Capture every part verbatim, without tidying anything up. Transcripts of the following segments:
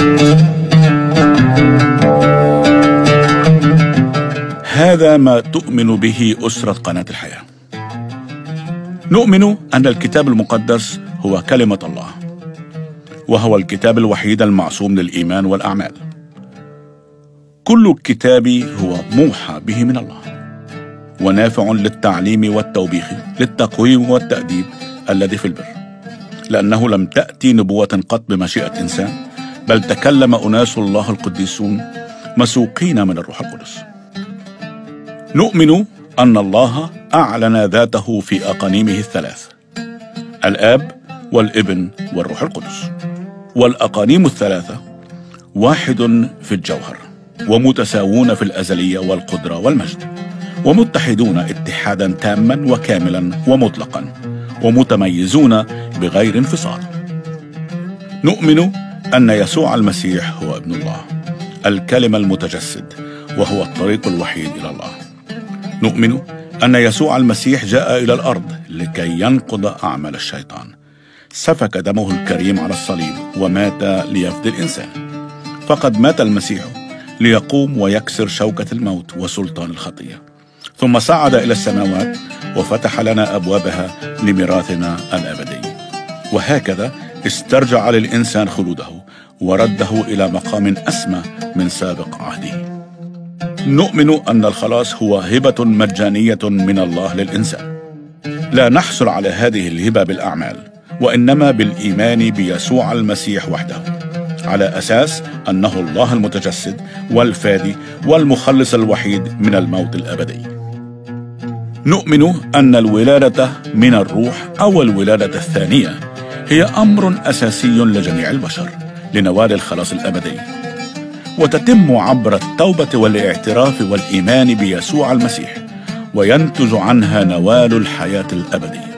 هذا ما تؤمن به أسرة قناة الحياة. نؤمن أن الكتاب المقدس هو كلمة الله، وهو الكتاب الوحيد المعصوم للإيمان والأعمال. كل الكتاب هو موحى به من الله، ونافع للتعليم والتوبيخ، للتقويم والتأديب الذي في البر، لأنه لم تأتي نبوة قط بمشيئة إنسان، بل تكلم أناس الله القديسون مسوقين من الروح القدس. نؤمن أن الله أعلن ذاته في أقانيمه الثلاث، الآب والابن والروح القدس، والأقانيم الثلاثة واحد في الجوهر، ومتساوون في الأزلية والقدرة والمجد، ومتحدون اتحادا تاما وكاملا ومطلقا، ومتميزون بغير انفصال. نؤمن أن يسوع المسيح هو ابن الله، الكلمة المتجسد، وهو الطريق الوحيد إلى الله. نؤمن أن يسوع المسيح جاء إلى الأرض لكي ينقض أعمال الشيطان، سفك دمه الكريم على الصليب ومات ليفدي الإنسان. فقد مات المسيح ليقوم ويكسر شوكة الموت وسلطان الخطية، ثم صعد إلى السماوات وفتح لنا أبوابها لميراثنا الأبدي، وهكذا استرجع للإنسان خلوده ورده إلى مقام أسمى من سابق عهده. نؤمن أن الخلاص هو هبة مجانية من الله للإنسان. لا نحصل على هذه الهبة بالأعمال، وإنما بالإيمان بيسوع المسيح وحده، على أساس أنه الله المتجسد والفادي والمخلص الوحيد من الموت الأبدي. نؤمن أن الولادة من الروح أو الولادة الثانية هي أمر أساسي لجميع البشر لنوال الخلاص الأبدي، وتتم عبر التوبة والاعتراف والإيمان بيسوع المسيح، وينتج عنها نوال الحياة الأبدية.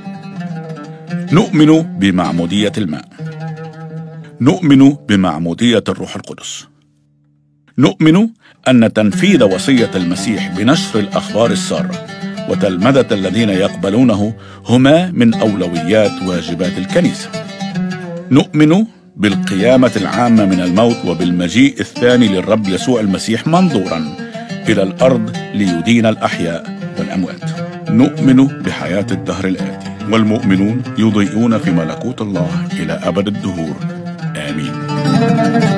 نؤمن بمعمودية الماء. نؤمن بمعمودية الروح القدس. نؤمن أن تنفيذ وصية المسيح بنشر الأخبار السارة وتلمذة الذين يقبلونه هما من أولويات واجبات الكنيسة. نؤمن بالقيامة العامة من الموت وبالمجيء الثاني للرب يسوع المسيح منظورا إلى الأرض ليدين الأحياء والأموات. نؤمن بحياة الدهر الآتي، والمؤمنون يضيئون في ملكوت الله إلى أبد الدهور. آمين.